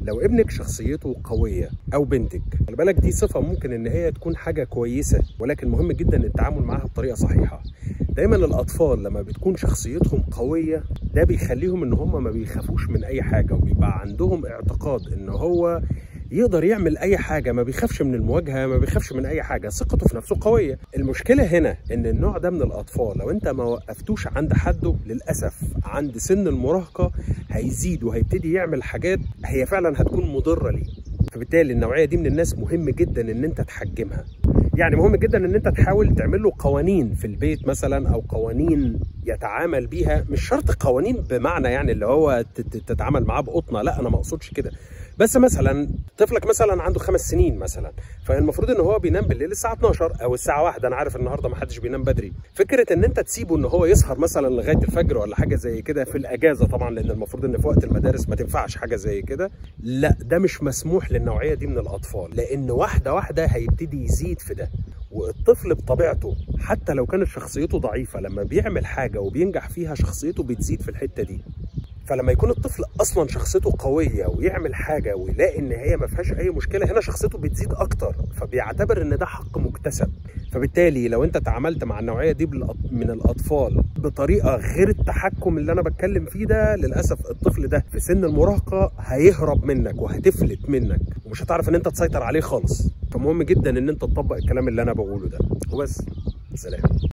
لو ابنك شخصيته قويه او بنتك، خلي بالك دي صفه ممكن ان هي تكون حاجه كويسه، ولكن مهم جدا التعامل معاها بطريقه صحيحه. دايما الاطفال لما بتكون شخصيتهم قويه ده بيخليهم ان هم ما بيخافوش من اي حاجه، وبيبقى عندهم اعتقاد ان هو يقدر يعمل اي حاجه، ما بيخافش من المواجهه، ما بيخافش من اي حاجه، ثقته في نفسه قويه. المشكله هنا ان النوع ده من الاطفال لو انت ما وقفتوش عند حده، للاسف عند سن المراهقه هيزيد وهيبتدي يعمل حاجات هي فعلا هتكون مضره ليه. فبالتالي النوعيه دي من الناس مهم جدا ان انت تحجمها. يعني مهم جدا ان انت تحاول تعمل له قوانين في البيت مثلا، او قوانين يتعامل بيها. مش شرط قوانين بمعنى يعني اللي هو تتعامل معاه بقطنه، لا انا ما اقصدش كده. بس مثلا طفلك مثلا عنده 5 سنين مثلا، فالمفروض ان هو بينام بالليل الساعه 12 او الساعه 1. انا عارف النهارده ما حدش بينام بدري. فكره ان انت تسيبه ان هو يسهر مثلا لغايه الفجر ولا حاجه زي كده في الاجازه طبعا، لان المفروض ان في وقت المدارس ما تنفعش حاجه زي كده، لا ده مش مسموح للنوعيه دي من الاطفال، لان واحده واحده هيبتدي يزيد في ده. والطفل بطبيعته حتى لو كانت شخصيته ضعيفه، لما بيعمل حاجه وبينجح فيها شخصيته بتزيد في الحته دي. فلما يكون الطفل اصلا شخصيته قويه ويعمل حاجه ويلاقي ان هي ما فيهاش اي مشكله، هنا شخصيته بتزيد اكتر، فبيعتبر ان ده حق مكتسب. فبالتالي لو انت تعاملت مع النوعيه دي من الاطفال بطريقه غير التحكم اللي انا بتكلم فيه ده، للاسف الطفل ده في سن المراهقه هيهرب منك وهتفلت منك ومش هتعرف ان انت تسيطر عليه خالص. فمهم جدا ان انت تطبق الكلام اللي انا بقوله ده وبس. سلام.